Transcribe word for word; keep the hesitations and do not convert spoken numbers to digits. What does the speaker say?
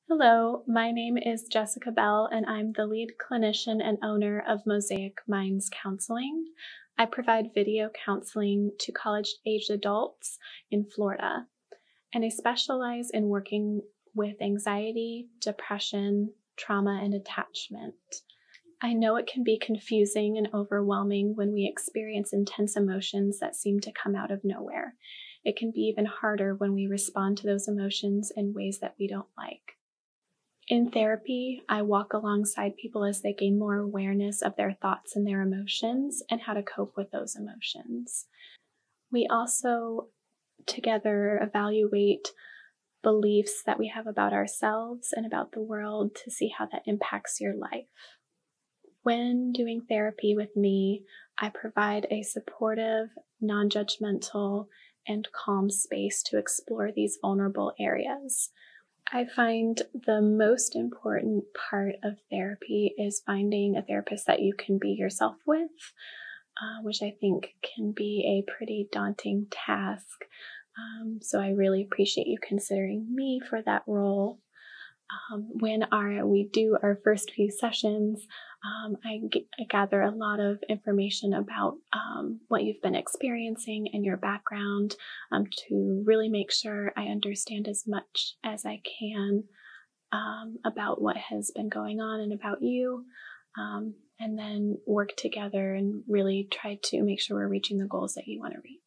Hello, my name is Jessica Bell, and I'm the lead clinician and owner of Mosaic Minds Counseling. I provide video counseling to college-aged adults in Florida, and I specialize in working with anxiety, depression, trauma, and attachment. I know it can be confusing and overwhelming when we experience intense emotions that seem to come out of nowhere. It can be even harder when we respond to those emotions in ways that we don't like. In therapy, I walk alongside people as they gain more awareness of their thoughts and their emotions and how to cope with those emotions. We also together evaluate beliefs that we have about ourselves and about the world to see how that impacts your life. When doing therapy with me, I provide a supportive, non-judgmental, and calm space to explore these vulnerable areas. I find the most important part of therapy is finding a therapist that you can be yourself with, uh, which I think can be a pretty daunting task. Um, so I really appreciate you considering me for that role. Um, when our, we do our first few sessions, um, I, g- I gather a lot of information about um, what you've been experiencing and your background um, to really make sure I understand as much as I can um, about what has been going on and about you, um, and then work together and really try to make sure we're reaching the goals that you want to reach.